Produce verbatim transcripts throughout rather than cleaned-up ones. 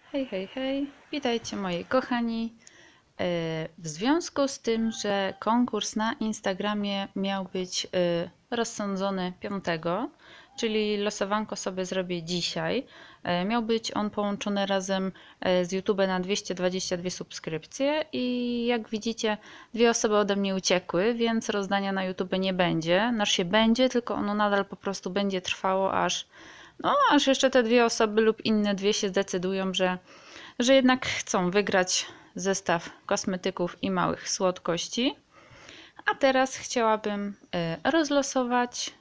Hej, hej, hej, witajcie moi kochani. W związku z tym, że konkurs na Instagramie miał być rozsądzony piątego, czyli losowanko sobie zrobię dzisiaj, miał być on połączony razem z YouTube na dwieście dwadzieścia dwie subskrypcje i jak widzicie dwie osoby ode mnie uciekły, więc rozdania na YouTube nie będzie. Nasz się będzie, tylko ono nadal po prostu będzie trwało aż No, aż jeszcze te dwie osoby lub inne dwie się zdecydują, że, że jednak chcą wygrać zestaw kosmetyków i małych słodkości. A teraz chciałabym rozlosować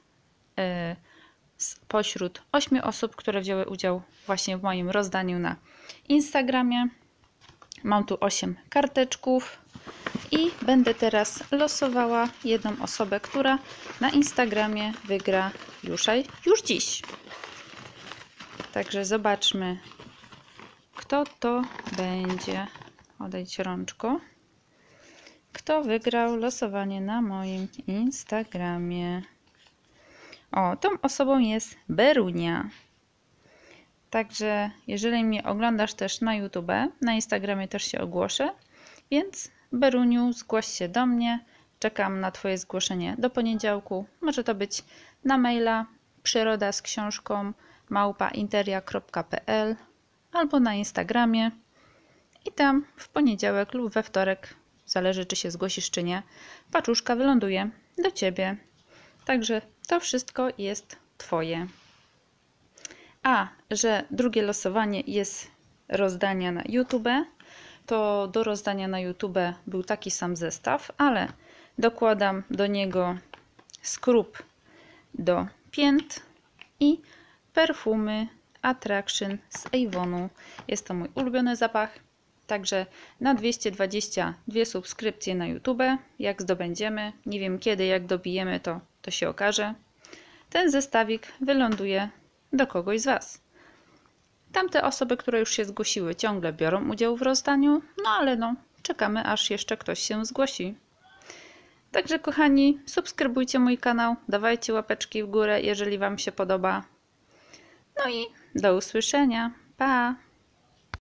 spośród ośmiu osób, które wzięły udział właśnie w moim rozdaniu na Instagramie. Mam tu osiem karteczków i będę teraz losowała jedną osobę, która na Instagramie wygra już, już dziś. Także zobaczmy, kto to będzie. Odejdź rączko. Kto wygrał losowanie na moim Instagramie? O, tą osobą jest Berunia. Także jeżeli mnie oglądasz też na YouTube, na Instagramie też się ogłoszę. Więc Beruniu, zgłoś się do mnie. Czekam na Twoje zgłoszenie do poniedziałku. Może to być na maila przyroda z książką małpa interia kropka p l albo na Instagramie i tam w poniedziałek lub we wtorek, zależy czy się zgłosisz czy nie, paczuszka wyląduje do Ciebie. Także to wszystko jest Twoje. A, że drugie losowanie jest rozdania na YouTube, to do rozdania na YouTube był taki sam zestaw, ale dokładam do niego skrób do pięt i perfumy Attraction z Avonu. Jest to mój ulubiony zapach. Także na dwieście dwadzieścia dwie subskrypcje na YouTube, jak zdobędziemy, nie wiem kiedy, jak dobijemy, to, to się okaże, ten zestawik wyląduje do kogoś z Was. Tamte osoby, które już się zgłosiły, ciągle biorą udział w rozdaniu, no ale no, czekamy aż jeszcze ktoś się zgłosi. Także kochani, subskrybujcie mój kanał, dawajcie łapeczki w górę, jeżeli Wam się podoba. No i do usłyszenia. Pa!